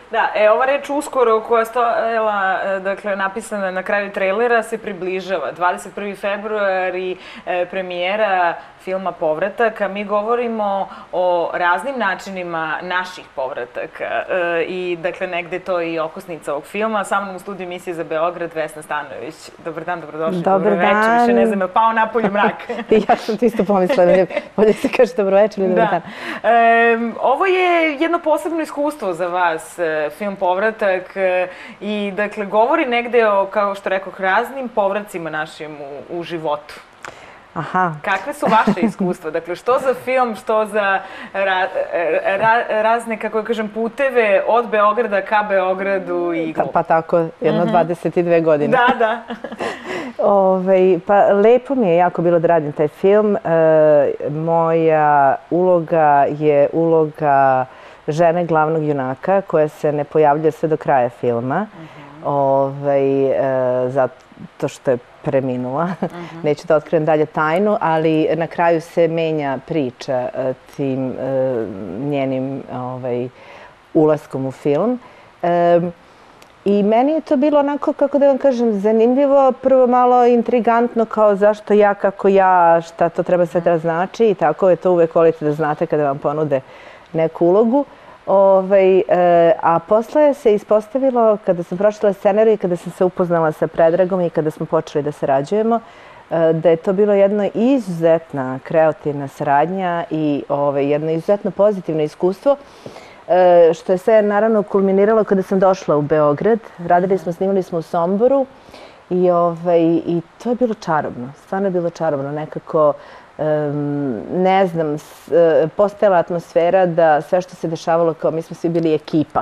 Da, ova reč uskoro koja je stojala, dakle, napisana na kraju trailera se približava. 21. februar i premijera filma Povratak, a mi govorimo o raznim načinima naših povrataka i, dakle, negde to i okosnica ovog filma. Sa mnom u studiju emisije za Beograd, Vesna Stanojević. Dobar dan, dobrodošli. Dobar dan. Više ne znam, je pao napolju mrak. Ja sam ti isto pomislila, bolje se kaže dobroveče ili dobar dan. Ovo je jedno posebno iskustvo za vas, film Povratak, i, dakle, govori negde o, kao što rekoh, raznim povracima našim u životu. Aha. Kakve su vaše iskustva? Dakle, što za film, što za razne, kako kažem, puteve od Beograda ka Beogradu i Globu? Pa tako, jedno 22 godine. Da, da. Pa lepo mi je jako bilo da radim taj film. Moja uloga je uloga žene glavnog junaka koja se ne pojavljuje sve do kraja filma. Zato što je preminula. Neću da otkrijem dalje tajnu, ali na kraju se menja priča tim njenim ulaskom u film. I meni je to bilo onako, kako da vam kažem, zanimljivo, prvo malo intrigantno, kao zašto ja, kako ja, šta to treba sve da znači i tako je to uvek volite da znate kada vam ponude neku ulogu. A posle se ispostavilo, kada sam pročitala scenarij, kada sam se upoznala sa Predragom i kada smo počeli da sarađujemo, da je to bilo jedna izuzetna kreativna saradnja i jedno izuzetno pozitivno iskustvo, što je sve naravno kulminiralo kada sam došla u Beograd. Snimali smo u Somboru i to je bilo čarobno, stvarno je bilo čarobno, nekako ne znam, postojala atmosfera da sve što se dešavalo, kao mi smo svi bili ekipa.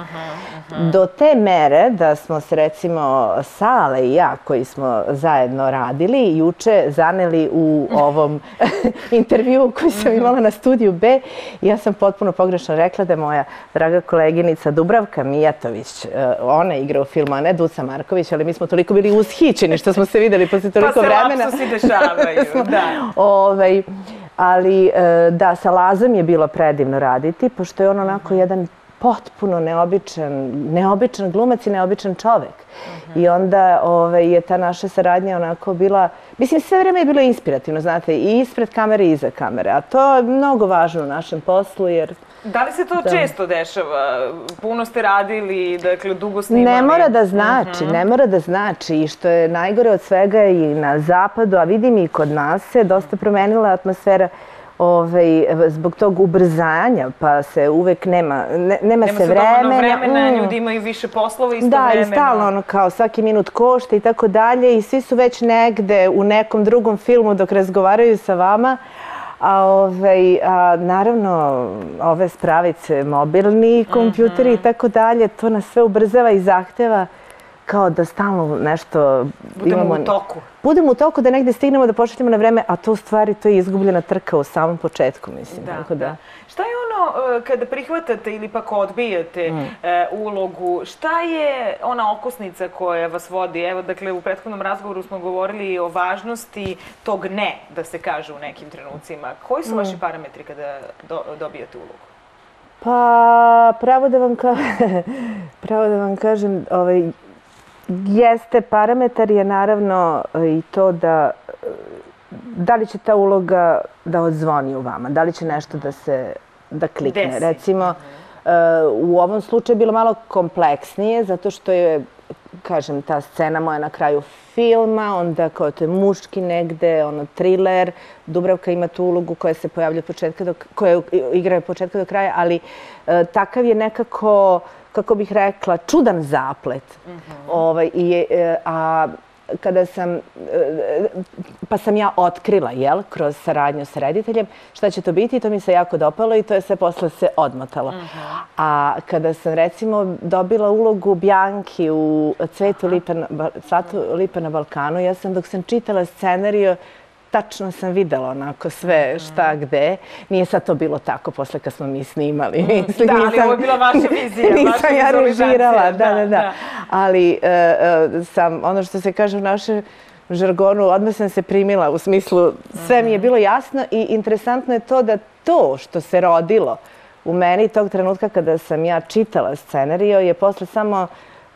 Do te mere da smo se, recimo, Sale i ja, koji smo zajedno radili, juče zaneli u ovom intervjuu koji sam imala na Studiju B. Ja sam potpuno pogrešno rekla da je moja draga koleginica Dubravka Mijatović, ona igra u filmu, a ne Duca Marković, ali mi smo toliko bili ushićeni što smo se videli posle toliko vremena. Pa se lapsusi dešavaju, da. Ali da, sa Lazom je bilo predivno raditi, pošto je on onako jedan potpuno neobičan glumac i neobičan čovek. I onda je ta naša saradnja onako bila, mislim, sve vreme je bilo inspirativno, znate, i ispred kamere i iza kamere, a to je mnogo važno u našem poslu, jer... Da li se to često dešava? Puno ste radili, dakle, dugo snimali? Ne mora da znači, i što je najgore od svega i na zapadu, a vidim i kod nas se dosta promenila atmosfera zbog tog ubrzanja, pa se uvek nema se vremena. Ljudi imaju više poslova istovremeno. Da, i stalno ono kao svaki minut košta i tako dalje i svi su već negde u nekom drugom filmu dok razgovaraju sa vama. A naravno, ove spravice, mobilni kompjuteri i tako dalje, to nas sve ubrzava i zahteva kao da stalno nešto... Budemo u toku. Budemo u toku, da negde stignemo, da pošaljemo na vreme, a to u stvari to je izgubljena trka u samom početku, mislim. Da. Šta je ono, kada prihvatate ili pak odbijate ulogu, šta je ona okosnica koja vas vodi? Evo, dakle, u prethodnom razgovoru smo govorili o važnosti tog ne, da se kaže u nekim trenucima. Koji su vaši parametri kada dobijate ulogu? Pa, pravo da vam kažem, jeste, parametar je naravno i to da li će ta uloga da odzvoni u vama, da li će nešto da klikne. Recimo, u ovom slučaju je bilo malo kompleksnije, zato što je, kažem, ta scena moja na kraju filma, onda kao to je muški negde, ono, thriller. Dubravka ima tu ulogu koja se pojavlja od početka, koja igra od početka do kraja, ali takav je nekako, kako bih rekla, čudan zaplet. A kada sam ja otkrila, kroz saradnju sa rediteljem, šta će to biti, to mi se jako dopalo i to je sve posle se odmotalo. A kada sam, recimo, dobila ulogu Bjanki u Cvetu lipa na Balkanu, ja sam, dok sam čitala scenariju, tačno sam videla onako sve šta gde. Nije sad to bilo tako posle kad smo mi snimali. Da, ali ovo je bila vaša vizija, nisam ja režirala, da. Ali ono što se kaže u našem žargonu, odmah sam se primila, u smislu sve mi je bilo jasno i interesantno je to da to što se rodilo u meni tog trenutka kada sam ja čitala scenario je posle samo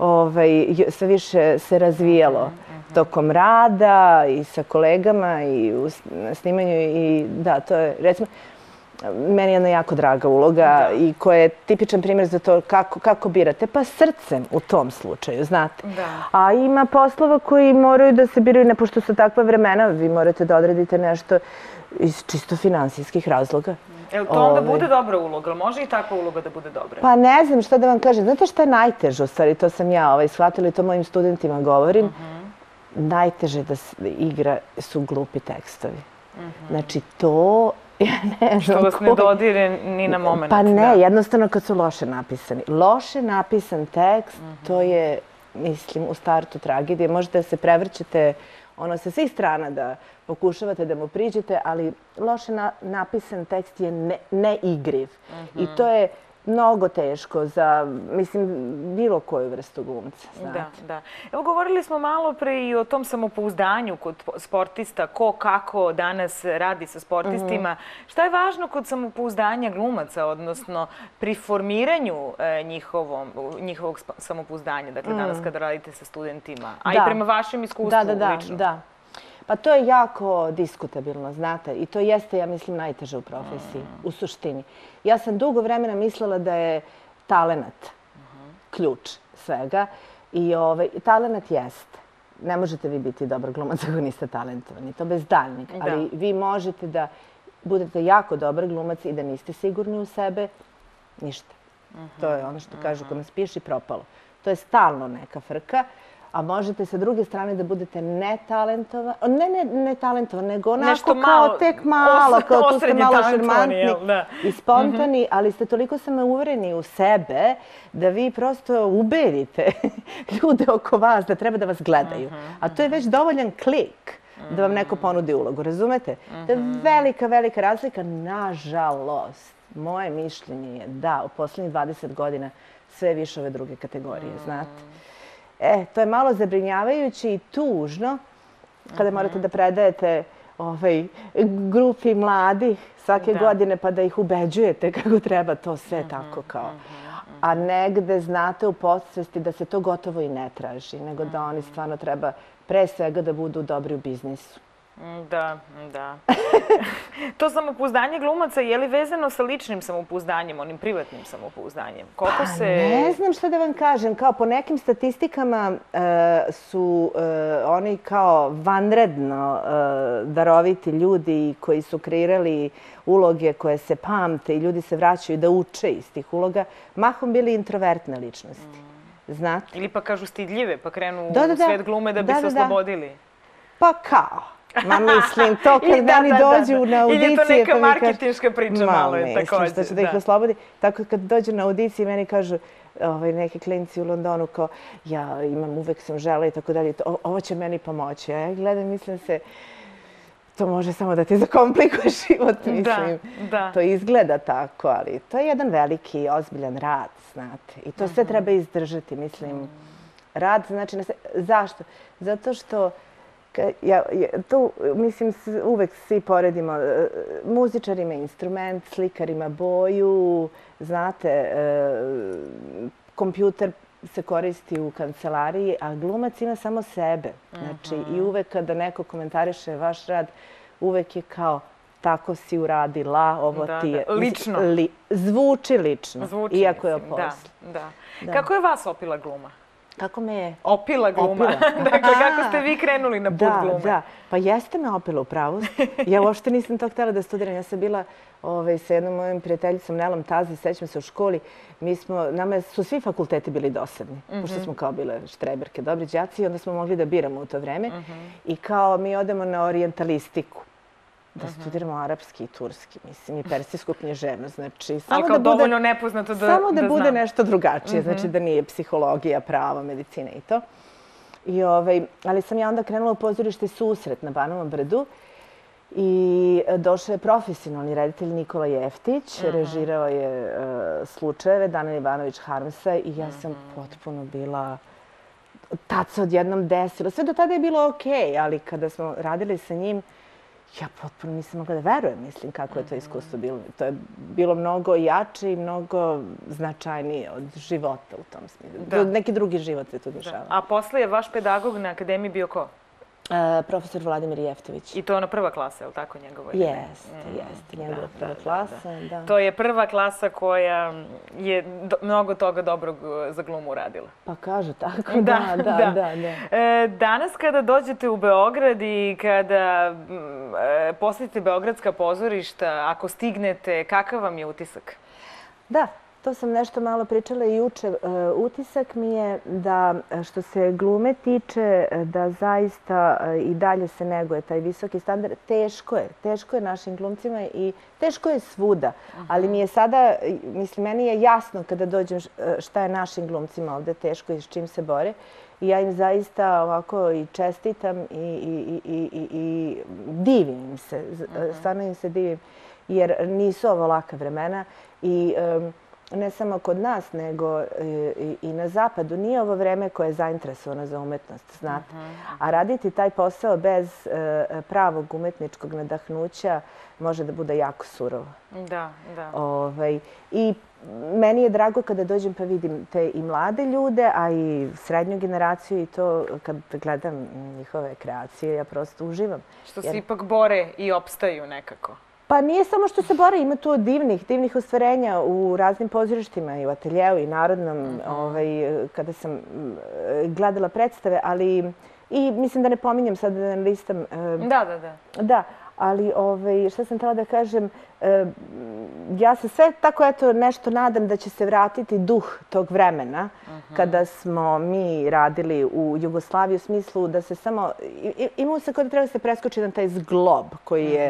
sve više se razvijalo tokom rada i sa kolegama i na snimanju i da, to je recimo meni je jedna jako draga uloga i koja je tipičan primjer za to kako birate. Pa srcem u tom slučaju, znate. A ima poslova koji moraju da se biraju, ne pošto su takva vremena, vi morate da odredite nešto iz čisto finansijskih razloga. Jel to onda bude dobra uloga? Može i takva uloga da bude dobra? Pa ne znam šta da vam kažem. Znate šta je najteže, u stvari, to sam ja shvatila i to mojim studentima govorim. Najteže da igra su glupi tekstovi. Znači to... Što vas ne dodire ni na moment. Pa ne, jednostavno kad su loše napisani. Loše napisan tekst, to je, mislim, u startu tragedije. Možete da se prevrćete sa svih strana da pokušavate da mu priđete, ali loše napisan tekst je neigriv. I to je mnogo teško za, mislim, bilo koju vrstu glumca. Da. Evo, govorili smo malo pre i o tom samopouzdanju kod sportista, ko kako danas radi sa sportistima. Šta je važno kod samopouzdanja glumaca, odnosno pri formiranju njihovog samopouzdanja, dakle danas kada radite sa studentima, a i prema vašem iskustvu lično? Da. Pa to je jako diskutabilno, znate, i to jeste, ja mislim, najteže u profesiji, u suštini. Ja sam dugo vremena mislila da je talenat ključ svega i talenat jeste. Ne možete vi biti dobar glumac ako niste talentovani, to bez daljnjeg, ali vi možete da budete jako dobar glumac i da niste sigurni u sebe, ništa. To je ono što kažu, kod nas piši propalo. To je stalno neka frka. A možete sa druge strane da budete netalentovani, ne netalentovani, nego onako kao tek malo, kao tu ste malo šarmantni i spontani, ali ste toliko samouvereni u sebe da vi prosto ubedite ljude oko vas da treba da vas gledaju. A to je već dovoljan klik da vam neko ponudi ulogu, razumete? To je velika, velika razlika. Nažalost, moje mišljenje je da u poslednjih 20 godina sve više ove druge kategorije, znate. To je malo zabrinjavajuće i tužno kada morate da predajete grupi mladih svake godine pa da ih ubeđujete kako treba to sve tako kao. A negde znate u podsvesti da se to gotovo i ne traži, nego da oni stvarno treba pre svega da budu dobri u biznisu. Da. To samopouzdanje glumaca je li vezano sa ličnim samopouzdanjem, onim privatnim samopouzdanjem? Ne znam šta da vam kažem. Kao po nekim statistikama su oni kao vanredno daroviti ljudi koji su kreirali uloge koje se pamte i ljudi se vraćaju da uče iz tih uloga, mahom bili introvertne ličnosti. Znate? Ili pa kažu stidljive, pa krenu u svet glume da bi se oslobodili. Pa kao. Ma mislim, to kad meni dođu na audicije... Ili je to neka marketinška priča malo je također. Mislim, što će da ih oslobodi. Tako kad dođu na audicije meni kažu neki klinci u Londonu kao ja imam, uvek sam žela i tako dalje. Ovo će meni pomoći. Ja gledam, mislim se, to može samo da ti zakomplikuje život, mislim. To izgleda tako, ali to je jedan veliki, ozbiljan rad, znate. I to sve treba izdržati, mislim. Rad, znači, zašto? Zato što tu, mislim, uvek svi poredimo. Muzičar ima instrument, slikar ima boju, znate, kompjuter se koristi u kancelariji, a glumac ima samo sebe. Znači, i uvek kada neko komentariše vaš rad, uvek je kao tako si uradila, ovo ti je... Lično. Zvuči lično, iako je o poslu. Kako je vas opila gluma? Kako me je... Opila gluma. Dakle, kako ste vi krenuli na put glume? Da. Pa jeste me opila u pravu. Ja uopšte nisam to htjela da studiram. Ja sam bila sa jednom mojom prijateljicom Nelom Tazi, sećam se u školi. Nama su svi fakulteti bili dosadni, pošto smo kao bile štreberke, dobri đaci, i onda smo mogli da biramo u to vreme. I kao mi odemo na orijentalistiku. Da studiramo arapski i turski, mislim, i persijsku književnost. Znači, ali kao dovoljno nepoznato da znam. Samo da bude nešto drugačije, znači da nije psihologija, pravo, medicina i to. Ali sam ja onda krenula u pozorište Susret na Banovom Brdu i došao je profesionalni reditelj Nikola Jeftić, režirao je Slučajeve, Dana Ivanović Harmsa i ja sam potpuno bila... Tad se odjednom desilo. Sve do tada je bilo okej, ali kada smo radili sa njim, ja potpuno nisam mogla da verujem, mislim, kako je to iskustvo bilo. To je bilo mnogo jače i mnogo značajnije od života u tom smislu. Neki drugi život se tu dešava. A posle je vaš pedagog na akademiji bio ko? Profesor Vladimir Jeftović. I to je ona prva klasa, je li tako njegovo ime? Jeste, njegova prva klasa, da. To je prva klasa koja je mnogo toga dobrog za glumu uradila. Pa kažu tako, da. Danas kada dođete u Beograd i kada posjetite beogradska pozorišta, ako stignete, kakav vam je utisak? Da. To sam nešto malo pričala i juče. Utisak mi je da, što se glume tiče, da zaista i dalje se neguje taj visoki standard. Teško je našim glumcima i teško je svuda. Ali mi je sada, mislim, meni je jasno kada dođem šta je našim glumcima ovde teško i s čim se bore. I ja im zaista ovako i čestitam i divim im se. Stvarno im se divim, jer nisu ovo laka vremena i ne samo kod nas, nego i na zapadu. Nije ovo vreme koje je zainteresovano za umetnost, znate. A raditi taj posao bez pravog umetničkog nadahnuća može da bude jako surovo. Da. I meni je drago kada dođem pa vidim te i mlade ljude, a i srednju generaciju i to kad gledam njihove kreacije, ja prosto uživam. Što se ipak bore i opstaju nekako. Pa nije samo što se bore, ima tu divnih ostvarenja u raznim pozorištima i u ateljeu i narodnom, kada sam gledala predstave, ali i mislim da ne pominjem sad da ne listam. Da, ali šta sam htjela da kažem, ja se sve tako nešto nadam da će se vratiti duh tog vremena kada smo mi radili u Jugoslaviji u smislu da se samo, imamo se kada treba da se preskoči na taj zglob koji je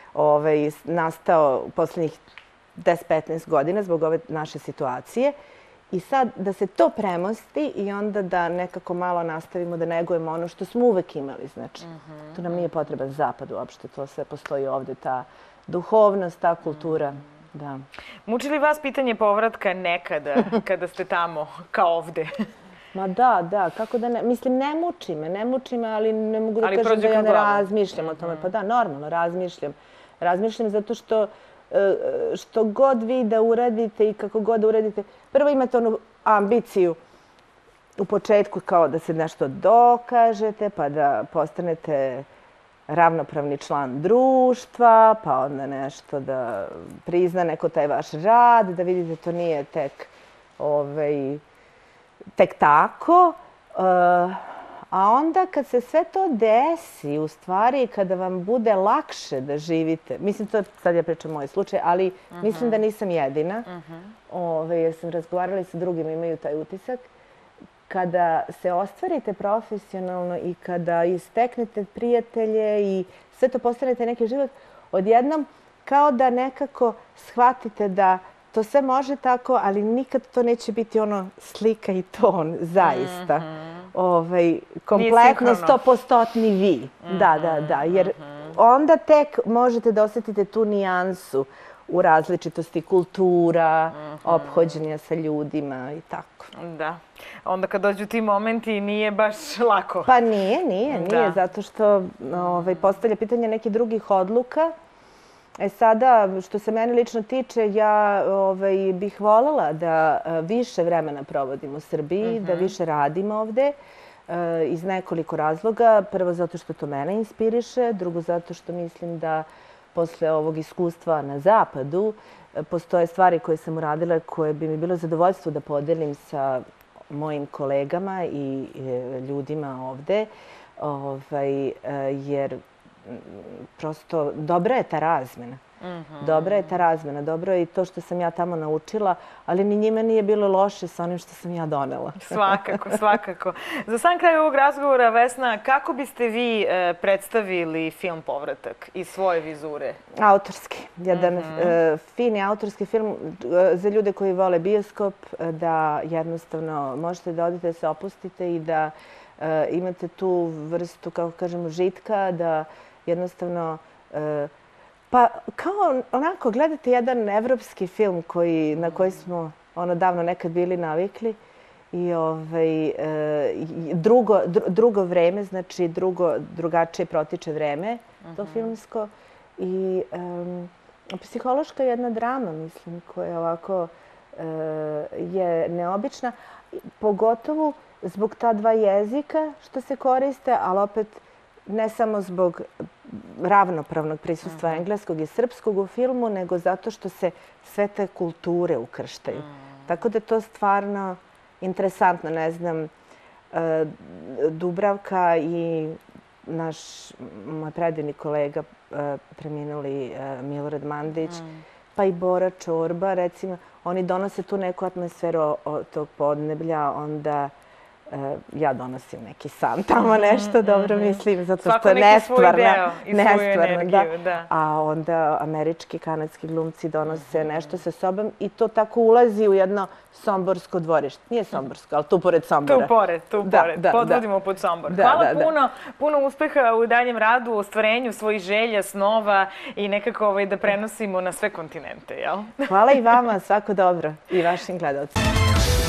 nastao u posljednjih 10-15 godina zbog ove naše situacije. I sad da se to premosti i onda da nekako malo nastavimo da negujemo ono što smo uvek imali. Znači, tu nam nije potreban zapad uopšte, to sve postoji ovde, ta duhovnost, ta kultura. Muči li vas pitanje povratka nekada kada ste tamo kao ovde? Ma da, kako da ne, mislim ne muči me, ali ne mogu da kažem da ja ne razmišljam o tome. Pa da, normalno razmišljam. Razmišljam zato što god vi da uradite i kako god da uradite, prvo imate onu ambiciju u početku kao da se nešto dokažete, pa da postanete ravnopravni član društva, pa onda nešto da prizna neko taj vaš rad, da vidite to nije tek tako. A onda kad se sve to desi, u stvari kada vam bude lakše da živite, mislim to sad ja pričam moj slučaj, ali mislim da nisam jedina, jer sam razgovarala i sa drugima, imaju taj utisak, kada se ostvarite profesionalno i kada isteknete prijatelje i sve to postanete neki život, odjednom kao da nekako shvatite da to sve može tako, ali nikad to neće biti ono slika i ton, zaista. Kompletno 100% vi. Da. Jer onda tek možete da osjetite tu nijansu u različitosti kultura, ophođenja sa ljudima i tako. Da. Onda kad dođu ti momenti nije baš lako. Pa nije, zato što postavlja pitanje nekih drugih odluka. Sada, što se mene lično tiče, ja bih voljela da više vremena provodim u Srbiji, da više radim ovde iz nekoliko razloga. Prvo, zato što to mene inspiriše. Drugo, zato što mislim da posle ovog iskustva na zapadu postoje stvari koje sam uradila koje bi mi bilo zadovoljstvo da podelim sa mojim kolegama i ljudima ovde. Jer prosto dobra je ta razmena. Dobro je i to što sam ja tamo naučila, ali ni njima nije bilo loše sa onim što sam ja donela. Svakako. Za sam kraj ovog razgovora, Vesna, kako biste vi predstavili film Povratak iz svoje vizure? Autorski. Jedan fini autorski film za ljude koji vole bioskop, da jednostavno možete da odete da se opustite i da imate tu vrstu, kako kažemo, žitka, da jednostavno, pa kao onako gledate jedan evropski film na koji smo davno nekad bili navikli i drugo vreme, znači drugačije protiče vreme. to filmsko. I psihološka jedna drama, mislim, koja ovako je neobična, pogotovo zbog ta dva jezika što se koriste, ali opet ne samo zbog ravnopravnog prisustva engleskog i srpskog u filmu, nego zato što se sve te kulture ukrštaju. Tako da je to stvarno interesantno. Ne znam, Dubravka i moj predivni kolega, preminuli Milorad Mandić, pa i Bora Čorba, recimo, oni donose tu neku atmosferu tog podneblja, onda ja donosim neki sam tamo nešto, dobro mislim, zato što je nestvarno. Da. A onda američki, kanadski glumci donose nešto sa sobom i to tako ulazi u jedno somborsko dvorište. Nije somborsko, ali tu pored Sombora. Tu pored. Podvodimo pod Sombor. Hvala puno uspeha u daljem radu, u ostvarenju svojih želja, snova i nekako da prenosimo na sve kontinente, jel? Hvala i vama, svako dobro i vašim gledalcima.